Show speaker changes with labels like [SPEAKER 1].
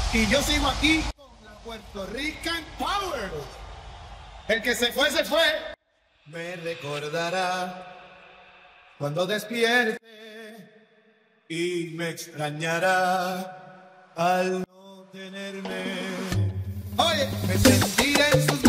[SPEAKER 1] Y yo sigo aquí con la Puerto Rican Power. El que se fue, se fue. Me recordará cuando despierte y me extrañará al no tenerme. Oye, me sentiré en sus